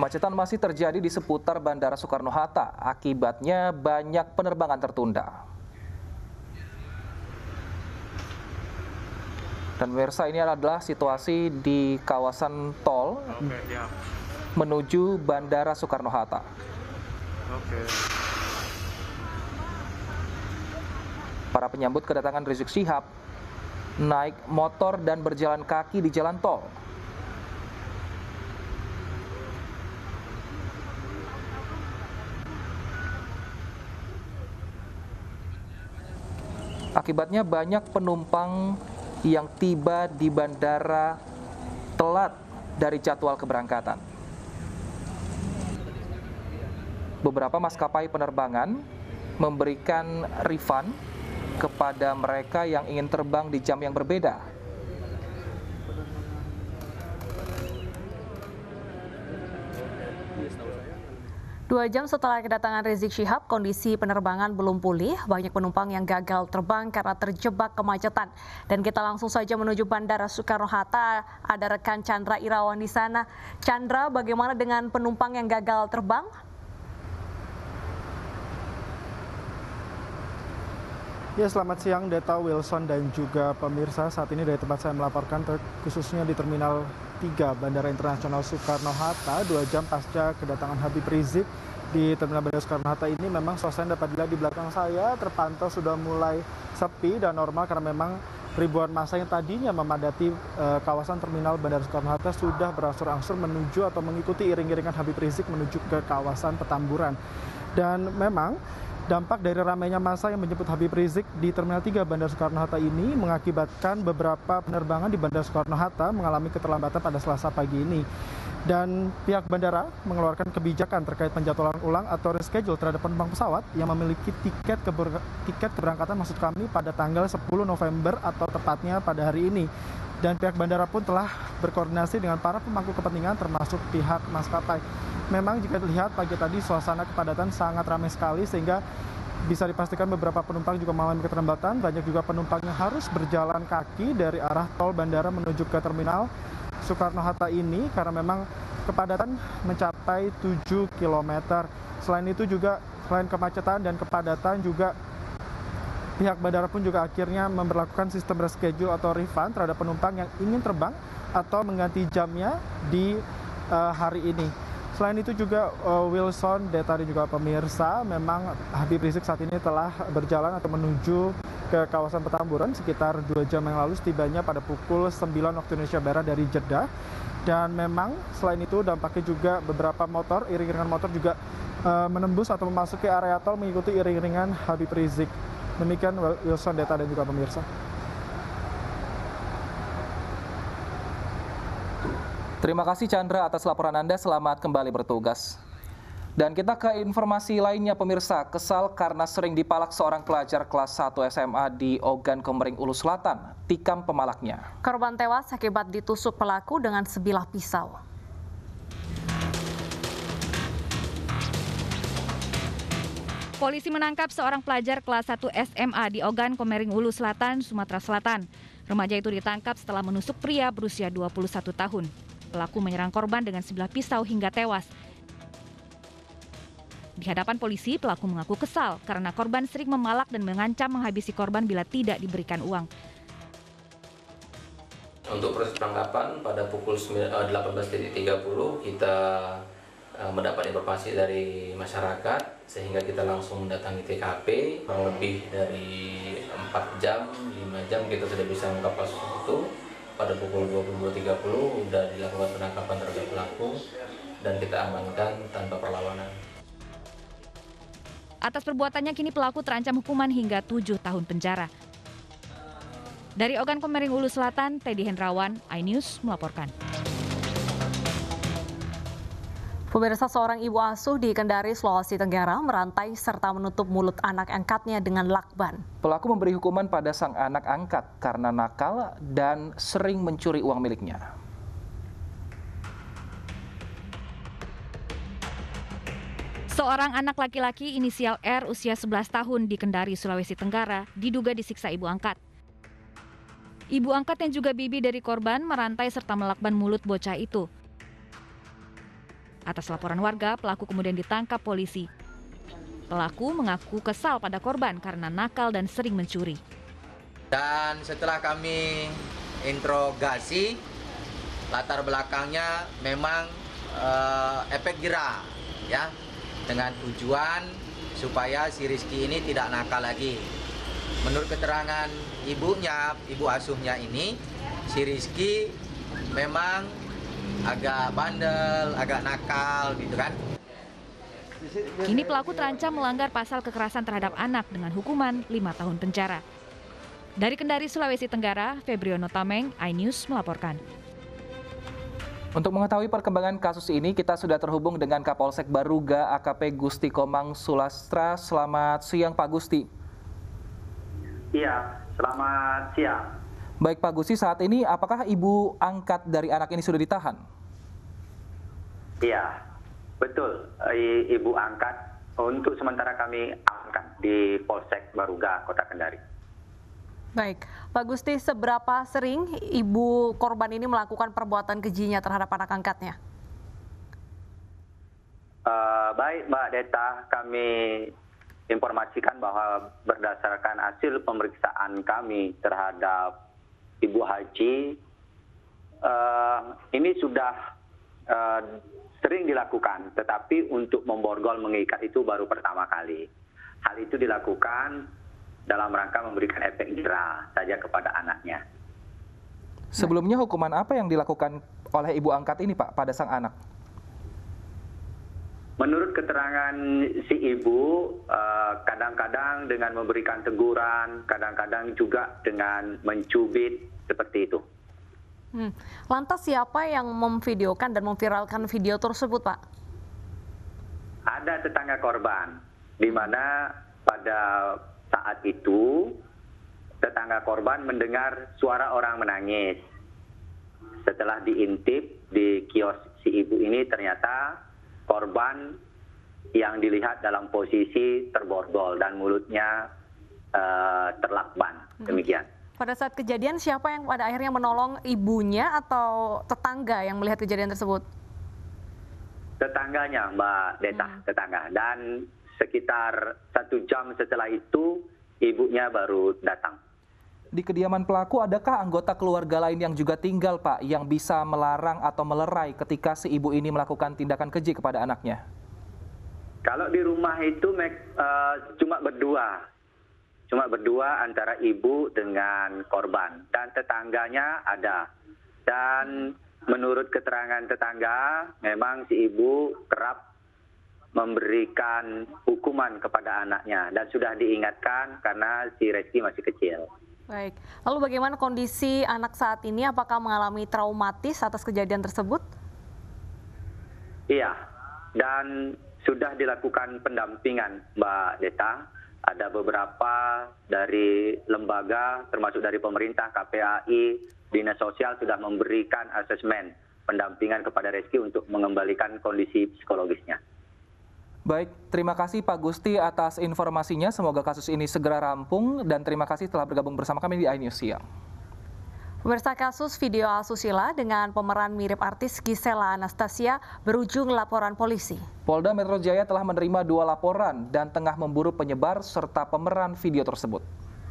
Kemacetan masih terjadi di seputar Bandara Soekarno-Hatta. Akibatnya banyak penerbangan tertunda. Dan pemirsa, ini adalah situasi di kawasan tol menuju Bandara Soekarno-Hatta. Para penyambut kedatangan Rizik Syihab naik motor dan berjalan kaki di jalan tol. Akibatnya banyak penumpang yang tiba di bandara telat dari jadwal keberangkatan. Beberapa maskapai penerbangan memberikan refund kepada mereka yang ingin terbang di jam yang berbeda. 2 jam setelah kedatangan Rizik Syihab, kondisi penerbangan belum pulih. Banyak penumpang yang gagal terbang karena terjebak kemacetan. Dan kita langsung saja menuju Bandara Soekarno-Hatta. Ada rekan Chandra Irawan di sana. Chandra, bagaimana dengan penumpang yang gagal terbang? Ya, selamat siang Deta, Wilson, dan juga pemirsa. Saat ini dari tempat saya melaporkan, khususnya di Terminal 3 Bandara Internasional Soekarno-Hatta, 2 jam pasca kedatangan Habib Rizik di Terminal Bandara Soekarno-Hatta ini, memang suasana dapat dilihat di belakang saya terpantau sudah mulai sepi dan normal karena memang ribuan massa yang tadinya memadati kawasan Terminal Bandara Soekarno-Hatta sudah berangsur-angsur menuju atau mengikuti iring-iringan Habib Rizik menuju ke kawasan Petamburan. Dan memang dampak dari ramainya massa yang menjemput Habib Rizik di Terminal 3 Bandara Soekarno-Hatta ini mengakibatkan beberapa penerbangan di Bandara Soekarno-Hatta mengalami keterlambatan pada Selasa pagi ini. Dan pihak bandara mengeluarkan kebijakan terkait penjadwalan ulang atau reschedule terhadap penumpang pesawat yang memiliki tiket keberangkatan maksud kami pada tanggal 10 November atau tepatnya pada hari ini. Dan pihak bandara pun telah berkoordinasi dengan para pemangku kepentingan termasuk pihak maskapai. Memang jika dilihat pagi tadi suasana kepadatan sangat ramai sekali sehingga bisa dipastikan beberapa penumpang juga mengalami keterlambatan. Banyak juga penumpang yang harus berjalan kaki dari arah tol bandara menuju ke Terminal Soekarno-Hatta ini karena memang kepadatan mencapai 7 km. Selain itu juga, selain kemacetan dan kepadatan juga pihak bandara pun juga akhirnya memberlakukan sistem reschedule atau refund terhadap penumpang yang ingin terbang atau mengganti jamnya di hari ini. Selain itu juga Wilson, Deta, dan juga pemirsa, memang Habib Rizik saat ini telah berjalan atau menuju ke kawasan Petamburan sekitar 2 jam yang lalu, setibanya pada pukul 9 waktu Indonesia Barat dari Jeddah. Dan memang selain itu dampaknya juga beberapa motor, iring-iringan motor juga menembus atau memasuki area tol mengikuti iring-iringan Habib Rizik. Demikian Wilson, Deta, dan juga pemirsa. Terima kasih Chandra atas laporan Anda, selamat kembali bertugas. Dan kita ke informasi lainnya pemirsa, kesal karena sering dipalak seorang pelajar kelas 1 SMA di Ogan Komering Ulu Selatan, tikam pemalaknya. Korban tewas akibat ditusuk pelaku dengan sebilah pisau. Polisi menangkap seorang pelajar kelas 1 SMA di Ogan Komering Ulu Selatan, Sumatera Selatan. Remaja itu ditangkap setelah menusuk pria berusia 21 tahun. Pelaku menyerang korban dengan sebilah pisau hingga tewas. Di hadapan polisi, pelaku mengaku kesal karena korban sering memalak dan mengancam menghabisi korban bila tidak diberikan uang. Untuk proses penangkapan pada pukul 18.30 kita mendapat informasi dari masyarakat sehingga kita langsung mendatangi TKP. Kurang lebih dari 4 jam, 5 jam kita sudah bisa mengungkap kasus itu. Pada pukul 22.30 sudah dilakukan penangkapan terhadap pelaku dan kita amankan tanpa perlawanan. Atas perbuatannya kini pelaku terancam hukuman hingga 7 tahun penjara. Dari Ogan Komering Ulu Selatan, Teddy Hendrawan, iNews melaporkan. Pemirsa, seorang ibu asuh di Kendari, Sulawesi Tenggara merantai serta menutup mulut anak angkatnya dengan lakban. Pelaku memberi hukuman pada sang anak angkat karena nakal dan sering mencuri uang miliknya. Seorang anak laki-laki inisial R usia 11 tahun di Kendari, Sulawesi Tenggara diduga disiksa ibu angkat. Ibu angkat yang juga bibi dari korban merantai serta melakban mulut bocah itu. Atas laporan warga, pelaku kemudian ditangkap polisi. Pelaku mengaku kesal pada korban karena nakal dan sering mencuri. Dan setelah kami interogasi, latar belakangnya memang efek jera, ya, dengan tujuan supaya si Rizky ini tidak nakal lagi. Menurut keterangan ibunya, ibu asuhnya ini, si Rizky memang agak bandel, agak nakal gitu kan. Kini pelaku terancam melanggar pasal kekerasan terhadap anak dengan hukuman 5 tahun penjara. Dari Kendari, Sulawesi Tenggara, Febriono Tameng, iNews melaporkan. Untuk mengetahui perkembangan kasus ini, kita sudah terhubung dengan Kapolsek Baruga AKP Gusti Komang Sulastra. Selamat siang Pak Gusti. Iya, selamat siang. Baik Pak Gusti, saat ini apakah ibu angkat dari anak ini sudah ditahan? Iya, betul. Ibu angkat untuk sementara kami amankan di Polsek Baruga, Kota Kendari. Baik, Pak Gusti, seberapa sering ibu korban ini melakukan perbuatan kejinya terhadap anak angkatnya? Baik Mbak Deta, kami informasikan bahwa berdasarkan hasil pemeriksaan kami terhadap Ibu Haji, ini sudah sering dilakukan, tetapi untuk memborgol mengikat itu baru pertama kali. Hal itu dilakukan dalam rangka memberikan efek jera saja kepada anaknya. Sebelumnya hukuman apa yang dilakukan oleh ibu angkat ini Pak pada sang anak? Menurut keterangan si ibu, kadang-kadang dengan memberikan teguran, kadang-kadang juga dengan mencubit, seperti itu. Lantas siapa yang memvideokan dan memviralkan video tersebut, Pak? Ada tetangga korban, di mana pada saat itu tetangga korban mendengar suara orang menangis. Setelah diintip di kios si ibu ini, ternyata korban yang dilihat dalam posisi terborgol dan mulutnya terlakban. Demikian. Pada saat kejadian, siapa yang pada akhirnya menolong ibunya atau tetangga yang melihat kejadian tersebut? Tetangganya, Mbak Deta, tetangga. Dan sekitar 1 jam setelah itu, ibunya baru datang. Di kediaman pelaku, adakah anggota keluarga lain yang juga tinggal, Pak, yang bisa melarang atau melerai ketika si ibu ini melakukan tindakan keji kepada anaknya? Kalau di rumah itu cuma berdua antara ibu dengan korban, dan tetangganya ada. Dan menurut keterangan tetangga, memang si ibu kerap memberikan hukuman kepada anaknya dan sudah diingatkan karena si Rizky masih kecil. Baik, lalu bagaimana kondisi anak saat ini? Apakah mengalami traumatis atas kejadian tersebut? Iya, dan sudah dilakukan pendampingan, Mbak Deta. Ada beberapa dari lembaga, termasuk dari pemerintah, KPAI, Dinas Sosial sudah memberikan asesmen pendampingan kepada Rizky untuk mengembalikan kondisi psikologisnya. Baik, terima kasih Pak Gusti atas informasinya. Semoga kasus ini segera rampung dan terima kasih telah bergabung bersama kami di iNews Siang. Pemirsa, kasus video asusila dengan pemeran mirip artis Gisela Anastasia berujung laporan polisi. Polda Metro Jaya telah menerima 2 laporan dan tengah memburu penyebar serta pemeran video tersebut.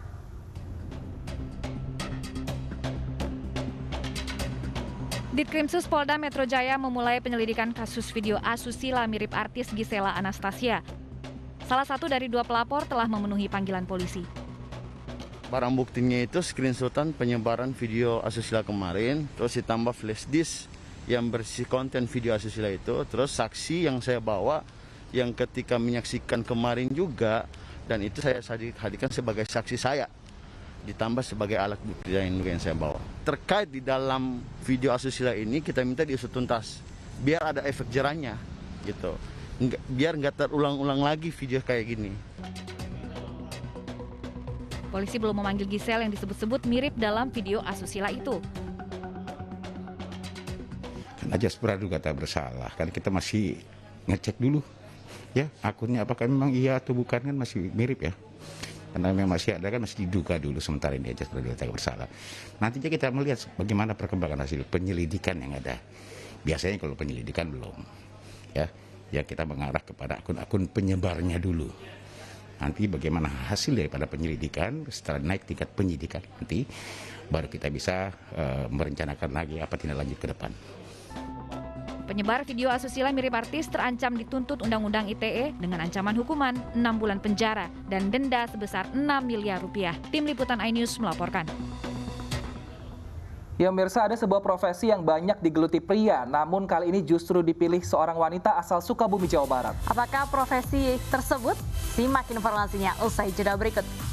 Ditkrimsus Polda Metro Jaya memulai penyelidikan kasus video asusila mirip artis Gisela Anastasia. Salah satu dari 2 pelapor telah memenuhi panggilan polisi. Barang buktinya itu screenshotan penyebaran video asusila kemarin, terus ditambah flash disk yang berisi konten video asusila itu, terus saksi yang saya bawa yang ketika menyaksikan kemarin juga, dan itu saya hadirkan sebagai saksi saya, ditambah sebagai alat bukti yang saya bawa. Terkait di dalam video asusila ini kita minta diusut tuntas, biar ada efek jerahnya, gitu, biar nggak terulang-ulang lagi video kayak gini. Polisi belum memanggil Gisel yang disebut-sebut mirip dalam video asusila itu. Kan ajas praduga tak bersalah, kan kita masih ngecek dulu, ya akunnya apakah memang iya atau bukan, kan masih mirip ya. Karena memang masih ada, kan masih diduga dulu sementara ini ajas praduga tak bersalah. Nantinya kita melihat bagaimana perkembangan hasil penyelidikan yang ada. Biasanya kalau penyelidikan belum, ya. Ya kita mengarah kepada akun-akun penyebarnya dulu. Nanti bagaimana hasil daripada penyelidikan, setelah naik tingkat penyidikan nanti baru kita bisa merencanakan lagi apa tindak lanjut ke depan. Penyebar video asusila mirip artis terancam dituntut Undang-Undang ITE dengan ancaman hukuman 6 bulan penjara dan denda sebesar 6 miliar rupiah. Tim Liputan iNews melaporkan. Ya pemirsa, ada sebuah profesi yang banyak digeluti pria, namun kali ini justru dipilih seorang wanita asal Sukabumi, Jawa Barat. Apakah profesi tersebut? Simak informasinya usai jeda berikut.